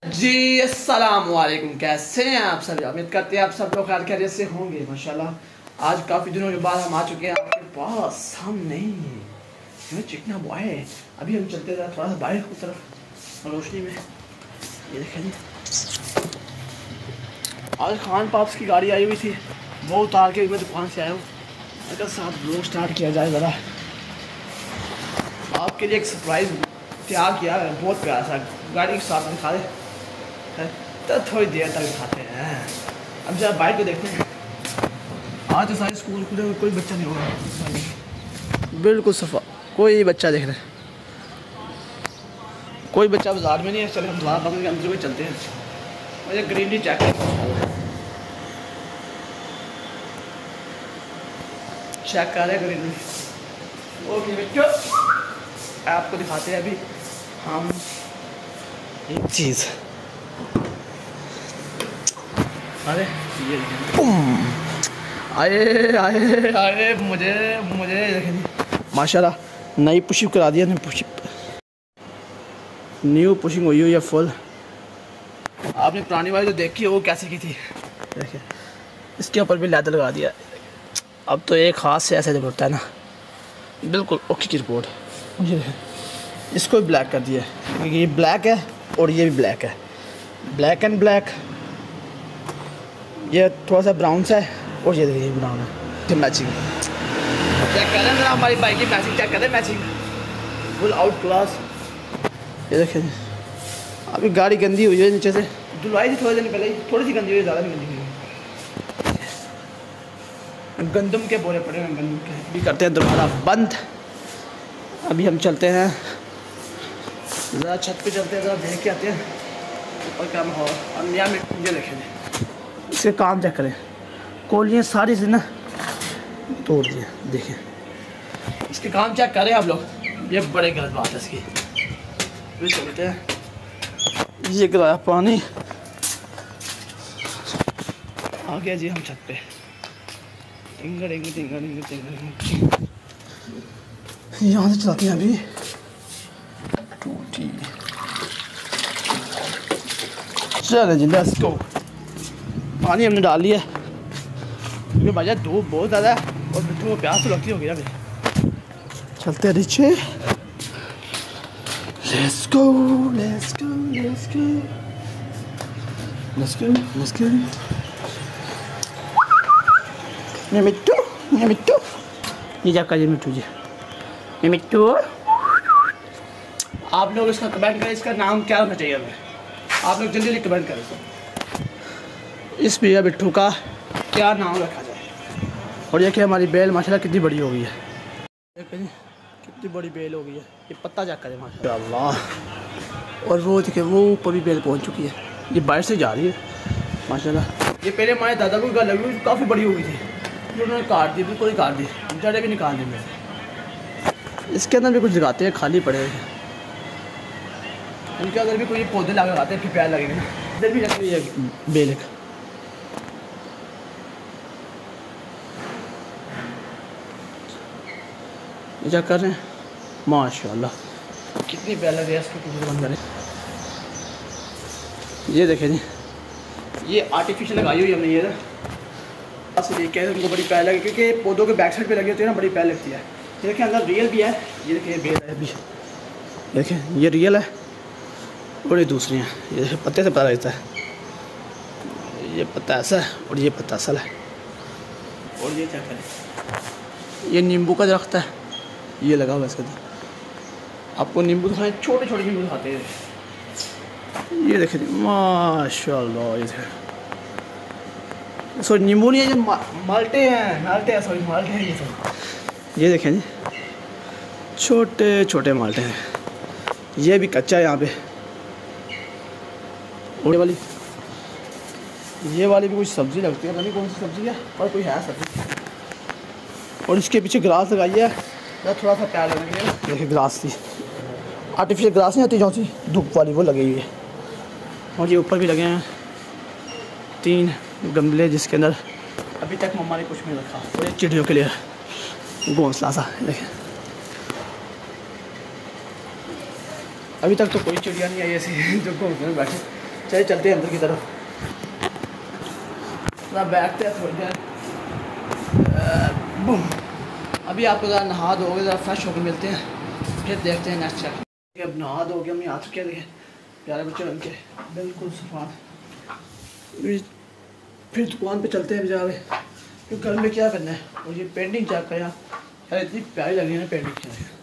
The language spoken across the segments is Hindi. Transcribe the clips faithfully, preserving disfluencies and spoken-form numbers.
जी अस्सलाम वालेकुम, कैसे हैं आप सब? उम्मीद करते हैं आप सब लोग खैर खैरियत से होंगे। माशाल्लाह आज काफ़ी दिनों के बाद हम आ चुके हैं आपके पास। हम नहीं चिकना बॉय है। अभी हम चलते थे थोड़ा सा बाहर की तरफ रोशनी में। ये देखें जी, आज खान पाप्स की गाड़ी आई हुई थी, वो उतार के मैं दुकान से आया हूँ। अगर साथ ब्लॉग स्टार्ट किया जाए ज़रा, आपके लिए एक सरप्राइज़ तैयार किया है, बहुत प्यारा सा। गाड़ी के साथ दिखा दे तो थोड़ी देर तक दिखाते हैं। अब जरा बाइक को देखते हैं। आज तो सारे स्कूल खुले, कोई बच्चा नहीं होगा, बिल्कुल सफा, कोई बच्चा देख रहे हैं, कोई बच्चा बाजार में नहीं है। चले हम बाजार पकड़ के अंदर में चलते हैं। मुझे ग्रीनरी चेक चेक कर रहे हैं ग्रीनरी। ओके बच्चों, आपको दिखाते हैं अभी हम एक चीज़। अरे ये आए आए आए मुझे मुझे देखें माशाल्लाह नई पुशिंग करा दिया ने, पुशिंग न्यू पुशिंग हुई हुई है फुल। आपने पुरानी वाली जो देखी है वो कैसे की थी, देखिए इसके ऊपर भी लैदर लगा दिया। अब तो एक हाथ से ऐसे जब होता है ना, बिल्कुल ओके की रिपोर्ट। मुझे इसको भी ब्लैक कर दिया, क्योंकि ये ब्लैक है और ये भी ब्लैक है, ब्लैक एंड ब्लैक। ये थोड़ा सा ब्राउन सा है और ये देखिए ब्राउन है। मैचिंग चेक करें जरा, हमारी बाइक की मैचिंग चेक करें, मैचिंग फुल आउट क्लास। ये देखें अभी गाड़ी गंदी हुई है नीचे से, धुलवाई थी थोड़े दिन पहले ही, थोड़ी सी गंदी हुई, ज़्यादा नहीं गंदी हुई। गंदम के बोरे पड़े हैं, गंदम के भी करते हैं दोबारा बंद। अभी हम चलते हैं ज़रा छत पे, चलते हैं ज़रा देख के आते हैं और क्या माहौल। और नया में ये देखें इसके काम चेक करें, कोलियाँ सारी से ना तोड़ दिए। देखिए इसके काम चेक करें आप लोग, ये बड़े गलत बात है इसकी। फिर चलते हैं, ये गिराया पानी आ गया जी हम छत पे। टिंगर टिंगर टिंगर टिंगर टिंगर यहाँ से चलाते हैं अभी टूटी। चले जी लेट्स गो। पानी हमने डाल लिया क्योंकि भाई धूप बहुत ज़्यादा है और बिट्टू को प्यास तो लगती होगी अभी। चलते हैं नीचे, let's go let's go let's go let's go let's go. ये मिट्टू, ये मिट्टू, ये जाकर जी मिट्टू जी, ये मिट्टू। आप लोग इसका कमेंट करें, इसका नाम क्या होना चाहिए हमें। आप लोग जल्दी जल्दी कमेंट करें इस भैया बिट्टू का क्या नाम रखा जाए। और ये कि हमारी बेल माशाल्लाह कितनी बड़ी हो गई है, देखिए जी कितनी बड़ी बेल हो गई है। ये पत्ता चेक करें माशाल्लाह। और वो देखिए वो ऊपर भी बेल पहुंच चुकी है, ये बाहर से जा रही है माशाल्लाह। ये पहले हमारे दादा को लगी हुई काफ़ी बड़ी हो गई थी, उन्होंने काट दी, बिल्कुल ही काट दी, जड़ें भी निकाल दी मेरे। इसके अंदर भी कुछ लगाते हैं, खाली पड़े हैं। इनके अंदर भी कोई पौधे लगा लगाते हैं कि प्यार लगेगा। इधर भी लगी हुई है बेल एक। क्या कर रहे हैं माशाल्लाह, कितनी प्यार लग रही है इसके कुछ बंद करें। ये देखें जी, ये आर्टिफिशियल लगाई हुई हमने, ये ना ऐसे देख के उनको बड़ी प्यार लगी, क्योंकि पौधों के बैक साइड पे लगी होती है ना, बड़ी प्यार लगती है। ये देखें अंदर रियल भी है, ये देखें बेल है भी, देखें ये रियल है और ये दूसरी हैं। ये पत्ते से पता लगता है, ये पत्ता ऐसा है और ये पत्ता असल है। और ये क्या करें, ये नींबू का दरख्त है, ये लगा हुआ है इसके अंदर। आपको नींबू दिखाएं, छोटे छोटे नींबू दिखाते हैं। ये देखें माशाल्लाह, ये सॉरी नींबू नहीं है, ये मा, माल्टे हैं, माल्टे हैं, सॉरी माल्टे हैं ये सब। ये देखें जी छोटे छोटे माल्टे हैं। ये भी कच्चा है यहाँ पे। और ये वाली ये वाली भी कुछ सब्ज़ी लगती है, पता नहीं कौन सी सब्ज़ी है, पर कोई है सब्ज़ी। और इसके पीछे ग्रास लगाई है, थोड़ा सा प्यार लगेगा। देखिए ग्रास थी, आर्टिफिशियल ग्रास नहीं आती जो सी धूप वाली, वो लगी हुई है। और ये ऊपर भी लगे हैं तीन गमले, जिसके अंदर अभी तक मम्मा ने कुछ नहीं रखा। और ये चिड़ियों के लिए घोंसला सा, देखें अभी तक तो कोई चिड़िया नहीं आई ऐसी जो घोंसले में बैठे। चलिए चलते हैं अंदर की तरफ, थोड़ा बैठते हैं थोड़ी देर। अभी आपको ज़रा नहा धोगे, ज़रा फ्रेश होकर मिलते हैं, फिर देखते हैं नेक्स्ट चेक। अब नहा धोगे हम आ चुके हैं, प्यारे बच्चे उनके बिल्कुल सफान। फिर दुकान पे चलते हैं जावे, तो घर में क्या करना है। और ये पेंटिंग चेक करें यार, इतनी प्यारी लग रही है ना पेंटिंग।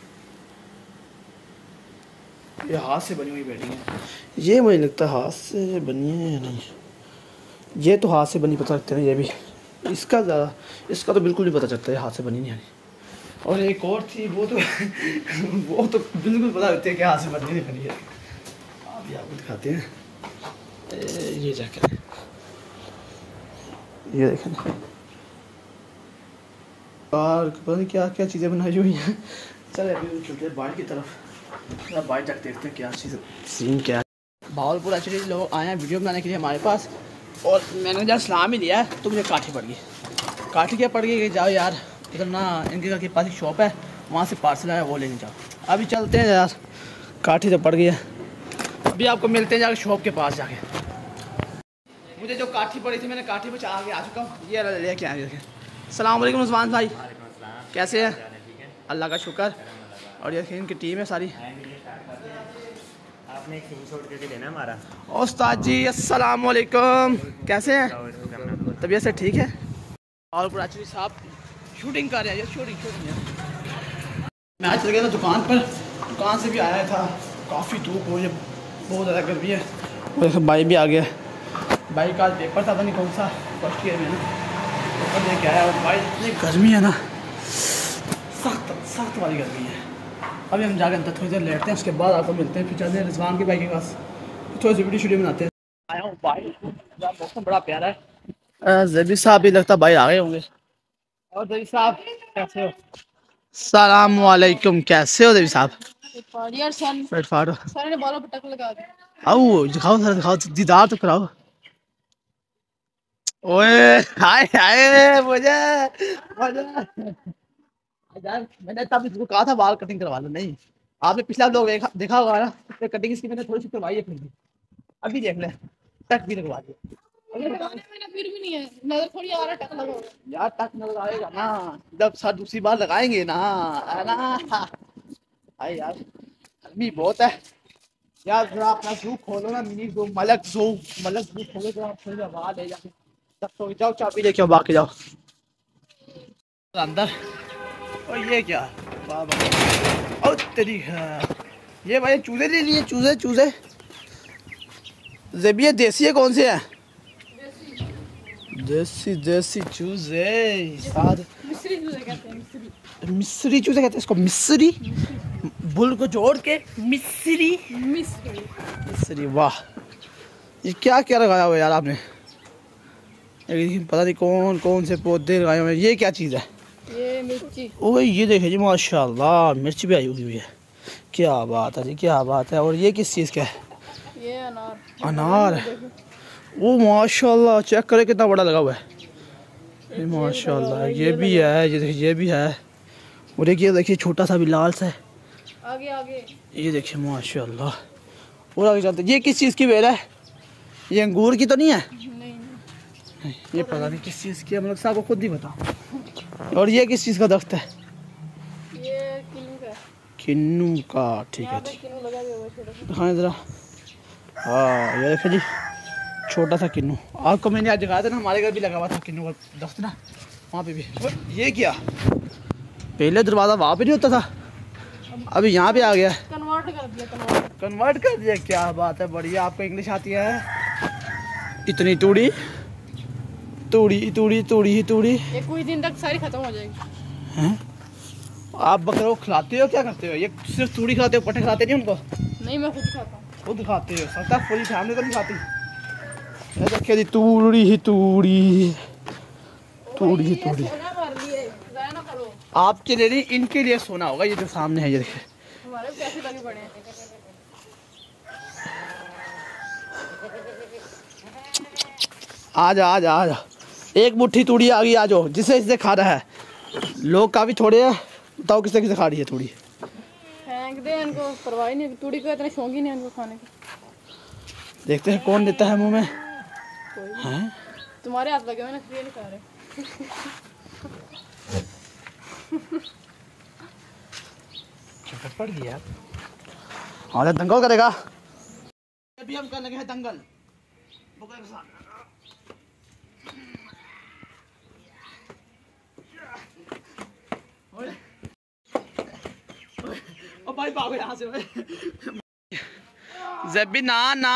ये हाथ से बनी हुई पेंटिंग है, ये मुझे लगता है हाथ से बनी है या नहीं। ये तो हाथ से बनी पता लगता है, ये भी इसका ज़्यादा, इसका तो बिल्कुल नहीं पता चलता है हाथ से बनी नहीं है। और एक और थी वो तो वो तो बिल्कुल पता लगती है कि हाथ से बनी नहीं बनी है। अभी आपको दिखाते हैं, ये जैकेट, ये देखें और पता नहीं क्या क्या चीज़ें बनाई हुई हैं। चले अभी चलते हैं बाहर की तरफ, बाहर जाकर देखते हैं क्या चीज़ सीन क्या है। भावलपुर एक्चुअली लोग आए हैं वीडियो बनाने के लिए हमारे पास, और मैंने जब सलाम ही लिया है तो मुझे काठी पड़ गई। काठी क्या पड़ गई कि जाओ यार उधर ना, इनके घर के पास एक शॉप है, वहाँ से पार्सल आया वो लेने जाओ। अभी चलते हैं यार, काठी तो पड़ गई है। अभी आपको मिलते हैं जाकर शॉप के पास जाके। मुझे जो काठी पड़ी थी मैंने काठी बचा के आ चुका हूँ, ये लेके आए। अस्सलाम वालेकुम उस्मान भाई, कैसे हैं? अल्लाह का शुक्र। और ये इनकी टीम है सारी। आपने एक स्क्रीनशॉट करके देना हमारा। उस्ताद जी अस्सलाम वालेकुम, कैसे हैं? तबीयत से ठीक है? और एक्चुअली साहब शूटिंग कर रहे हैं, ये शूटिंग शूटिंग है। मैं आज चल गया था दुकान पर, दुकान से भी आया था, काफ़ी धूप हो, ये बहुत ज़्यादा गर्मी है। और भाई भी आ गया, भाई का पेपर था, नहीं कौन सा फर्स्ट ईयर में ना, पेपर लेके आया। और भाई इतनी गर्मी है ना, सख्त सख्त वाली गर्मी है। अभी हम जाकर अंदर थोड़ी देर लेटते हैं, उसके बाद आपको मिलते हैं, फिर चलते हैं रिजवान के भाई के पास, थोड़ी सी वीडियो शूडियो बनाते हैं। आया हूँ भाई, मौसम बड़ा प्यारा है। जबी साहब भी लगता भाई आ गए होंगे। और जबी साहब कैसे हो? सलाम वालेकुम, कैसे हो जबी साहब? यार सन फाड़ो सर ने बालों पे टक लगा दी। आओ दिखाओ सर, दिखाओ दीदार तो कराओ। ओए हाय हाय, मुझे मुझे यार मैंने तब इसको कहा था बाल कटिंग करवा लो, नहीं आपने पिछला लोग देखा देखा होगा ना, तो कटिंग इसकी मैंने थोड़ी सी करवाई है, फिर भी अभी देख ले टक भी लगवा दिया। मैंने फिर भी नहीं है, नजर थोड़ी आ रहा टक लगा यार टक नजर आएगा ना जब सर दूसरी बार लगाएंगे ना, है ना भाई। यार गर्मी बहुत है यार, जरा अपना जू खोलो ना, मिनी जू, मलक जू, मलक जू खोलो तो आप थोड़ी हवा ले जाके तब तो जाओ, चाबी लेके बाकी जाओ अंदर। और ये क्या बाबा, और तेरी है ये भाई चूजे ले लिए, चूजे चूजे जब ये देसी है कौन से हैं? देसी देसी चूजे साथ मिस्री चूजे कहते हैं, मिस्री मिस्री चूजे कहते हैं इसको, मिस्री बुल को जोड़ के मिस्री मिस्री मिस्री। वाह ये क्या क्या लगाया हुआ है यार आपने, लेकिन पता नहीं कौन कौन से पौधे लगाए हुए हैं। ये क्या चीज़ है? ये मिर्ची। ओए ये देखिए जी माशाल्लाह, मिर्च भी आई हुई है, क्या बात है जी, क्या बात है। और ये किस चीज़ का है? ये अनार अनार है। ओ माशाल्लाह, चेक करें कितना बड़ा लगा हुआ है, ये माशाल्लाह। ये भी है, ये देखिए ये भी है। और एक ये देखिए छोटा सा भी लाल सा है, आगे आगे ये देखिए माशाल्लाह। और आगे चलते, ये किस चीज़ की बेल है? ये अंगूर की तो नहीं है? नहीं नहीं ये पता नहीं किस चीज़ की है, मतलब साहब को खुद ही बताओ। और ये किस चीज़ का दख्त है? ये किन्नू का, किन्नू का, ठीक है ठीक। किन्नू लगा हुआ है छोटा सा। दिखाएं ज़रा, हाँ ये देखिए जी छोटा सा किन्नू। आपको मैंने आज दिखाया था ना, हमारे घर भी लगा हुआ था किन्नू का दख्त ना, वहाँ पे भी। ये क्या, पहले दरवाज़ा वहाँ पे नहीं होता था, अभी यहाँ पे आ गया, कन्वर्ट कर दिया, कन्वर्ट कन्वर्ट कर दिया। क्या बात है, बढ़िया। आपको इंग्लिश आती है? इतनी तूड़ी तूड़ी तूड़ी तूड़ी तूड़ी ये कुछ दिन तक सारी खत्म हो जाएगी। हैं? आप बकरों को खिलाते हो, क्या करते हो? ये सिर्फ तूड़ी खिलाते हो, पट्टे खिलाते नहीं उनको? नहीं मैं खुद खाता हूँ। खुद खाते हो? सकता है पूरी फैमिली तो नहीं खाती। ये देखिए जी तूड़ी ही तूड़ी तूड़ी ही तूड़ी। सोना भर लिए, ज़ाया ना करो। आपके लिए नहीं, इनके लिए सोना होगा। ये जो सामने है ये देखिए, हमारे भी पैसे लगे पड़े हैं। आ जा आ जा आ जा, एक मुट्ठी तूड़ी आ गई, आ जाओ। जिसे इसे खा रहा है, लोग काफ़ी थोड़े हैं, बताओ किसे किसे खा रही है तूड़ी? फेंक दे इनको, परवाह नहीं, तूड़ी को इतना शौक ही नहीं इनको खाने का। देखते हैं कौन देता है मुंह में। हैं तुम्हारे हाथ लगे हुए ना, ये नहीं खा रहे। चुप पड़ गया। हाँ दंगल करेगा। अभी हम करने लगे हैं दंगल बकरे के साथ। ओ भाई भागो यहाँ से। जब भी ना ना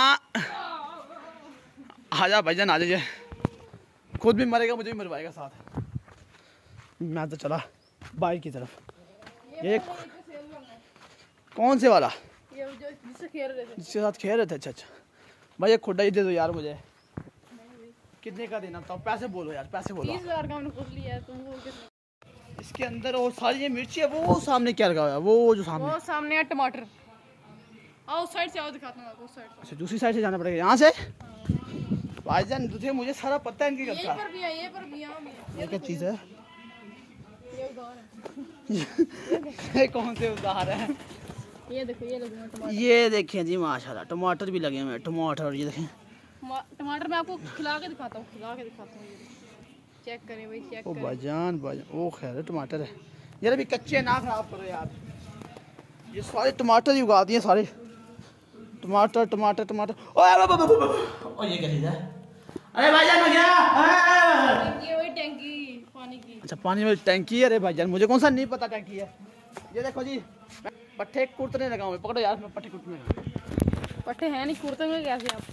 आजा भाईजान आ जाइए। खुद भी मरेगा मुझे भी मरवाएगा साथ। मैं तो चला बाइक की तरफ। ये कौन से वाला? ये जो जिससे खेल रहे थे, जिसके साथ खेल रहे थे। अच्छा अच्छा भाई ये खुड्डा ही दे दो यार मुझे। कितने का देना बताओ? पैसे बोलो यार, पैसे बोलो। तीस हजार का हमने खुद लिया है, तुम वो कितने? इसके अंदर और सारी ये मिर्ची है। वो सामने क्या लगा हुआ है? वो जो सामने वो सामने है टमाटर। आओ उस साइड से आओ, दिखाता हूँ आपको उस साइड से। अच्छा दूसरी साइड से जाना पड़ेगा यहाँ से। भाईजान तुझे मुझे सारा पता है इनकी ये करता पर भी है, ये पर भी यहाँ भी है। ये क्या चीज़ है? ये उधार है। ये कौन से उधार है? ये देखो, ये लगे हुए टमाटर। ये देखें जी माशाल्लाह टमाटर भी लगे हुए हैं। टमाटर ये देखें। मा- टमाटर मैं आपको खिला के दिखाता हूँ, खिला के दिखाता हूँ। ये चेक करें भाई, चेक ओ करें। भाईजान भाईजान ओ खैर टमाटर है यार। अभी कच्चे ना खराब करो यार। ये सारे टमाटर ही उगा दिए सारे। टमाटर टमाटर टमाटर। ओ ये क्या चीज़ है? अरे भाईजान हो गया। ये वही टैंकी पानी की। अच्छा पानी में टैंकी है। अरे भाईजान मुझे कौन सा नहीं पता टैंकी है। ये देखो जी पट्टे कुर्तने लगा हूँ। पकड़ो यार मैं पट्टे कुर्तने लगा। पट्टे हैं नहीं, कुर्ते में कैसे आप?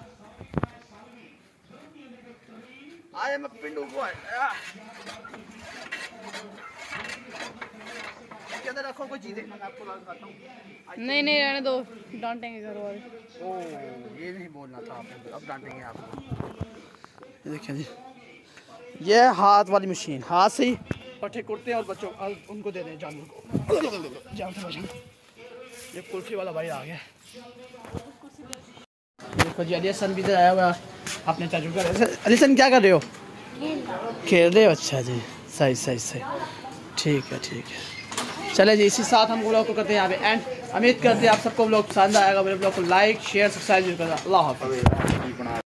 आए मैं पिंडू को इसके अंदर रखो कोई चीज़ें। मैं आपको बताता हूँ। नहीं नहीं रहने दो, डांटेंगे घर वाले। ओ ये नहीं बोलना था आपने, अब डांटेंगे आपको। ये देखिए जी ये हाथ वाली मशीन, हाथ से ही पट्टे कुर्ते हैं और बच्चों और उनको दे दें जानवर को। जानते बच्चों ये कुल्फी वाला भाई आ गया। देखो जी अली सन भी इधर आया हुआ अपने चाचू का। अली सन क्या कर रहे हो? खेल रहे हो? अच्छा जी सही सही सही ठीक है ठीक है। चले जी इसी साथ हम ब्लॉग को करते हैं यहाँ पे एंड। उम्मीद करते हैं आप सबको ब्लॉग पसंद आएगा। मेरे ब्लॉग को लाइक शेयर सब्सक्राइब करना। अल्लाह हाफ़िज़।